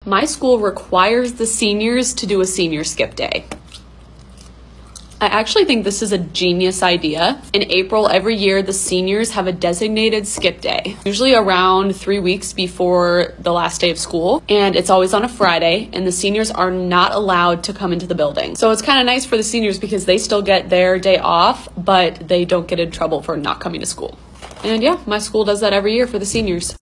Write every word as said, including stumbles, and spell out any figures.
My school requires the seniors to do a senior skip day. I actually think this is a genius idea. In April every year, the seniors have a designated skip day, usually around three weeks before the last day of school. And it's always on a Friday, and the seniors are not allowed to come into the building. So it's kind of nice for the seniors because they still get their day off, but they don't get in trouble for not coming to school. And yeah, my school does that every year for the seniors.